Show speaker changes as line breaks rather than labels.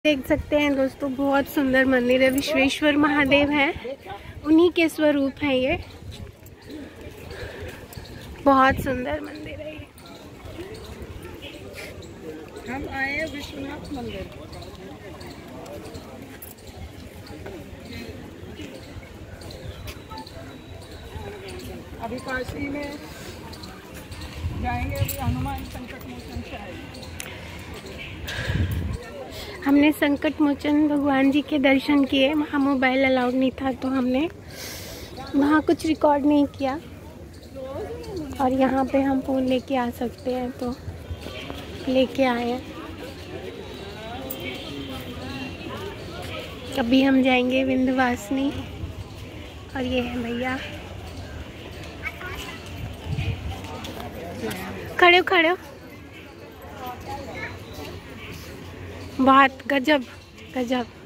देख सकते हैं दोस्तों, बहुत सुंदर मंदिर है। विश्वेश्वर महादेव हैं, उन्हीं के स्वरूप हैं ये। बहुत सुंदर मंदिर है ये।
हम आए हैं विश्वनाथ मंदिर। अभी काशी में जाएंगे, अभी हनुमान संकट मोचन से आएंगे।
हमने संकट मोचन भगवान जी के दर्शन किए। वहाँ मोबाइल अलाउड नहीं था तो हमने वहाँ कुछ रिकॉर्ड नहीं किया, और यहाँ पे हम फ़ोन लेके आ सकते हैं तो लेके आए हैं। अभी हम जाएंगे विंध्यवासिनी, और ये है भैया। खड़े हो खड़े हो। बहुत गजब गजब।